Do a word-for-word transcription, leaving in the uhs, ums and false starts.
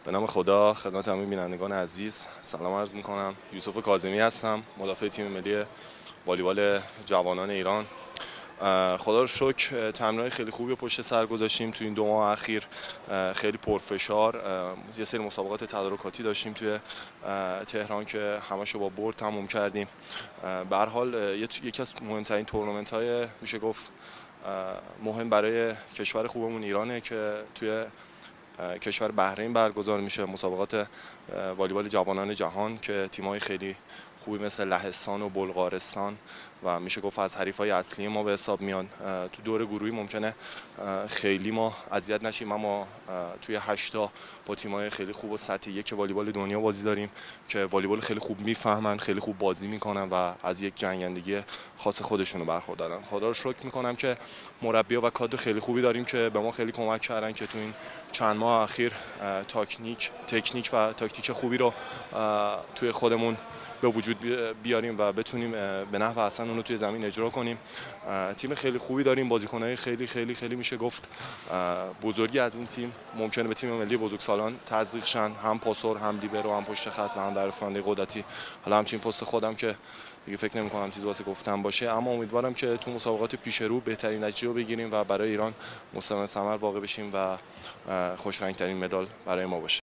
به نام خدا، خدمت همه بینندگان عزیز سلام عرض میکنم. یوسف کاظمی هستم، مدافع تیم ملی والیبال جوانان ایران. خدا رو شکر تمرینات خیلی خوبی پشت سر گذاشتیم تو این دو ماه اخیر. خیلی پرفشار، یه سری مسابقات تدارکاتی داشتیم توی تهران که همشو با برد تموم کردیم. به هر حال یکی از مهمترین تورنمنت‌های میشه گفت مهم برای کشور خوبمون ایرانه که توی کشور بحرین برگزار میشه، مسابقات والیبال جوانان جهان که تیم‌های خیلی خوبی مثل لهستان و بلغارستان و میشه گفت از حریفای اصلی ما به حساب میان. تو دور گروهی ممکنه خیلی ما اذیت نشیم، اما توی هشتا با تیم‌های خیلی خوب و سطح یک والیبال دنیا بازی داریم که والیبال خیلی خوب میفهمن، خیلی خوب بازی میکنن و از یک جنگندگی خاص خودشونو برخوردارن. خدا رو شکر میکنم که مربی‌ها و کادر خیلی خوبی داریم که به ما خیلی کمک کردن که تو این چند ماه اخیر تکنیک تکنیک و تاکتیک خوبی رو توی خودمون به وجود بیاریم و بتونیم به نحو احسن اون رو توی زمین اجرا کنیم. تیم خیلی خوبی داریم، بازیکن‌های خیلی خیلی خیلی میشه گفت بزرگی از این تیم ممکنه به تیم ملی بزرگسالان تزریق شن، هم پاسور، هم لیبرو، هم پشت خط و هم در فرانده قدرتی. حالا همچین پست خودم که دیگه فکر نمی‌کنم چیزی واسه گفتن باشه، اما امیدوارم که تو مسابقات پیش رو بهترین نتیجه رو بگیریم و برای ایران مستمر ثمر واقع بشیم و خوش رنگ‌ترین مدال برای ما باشه.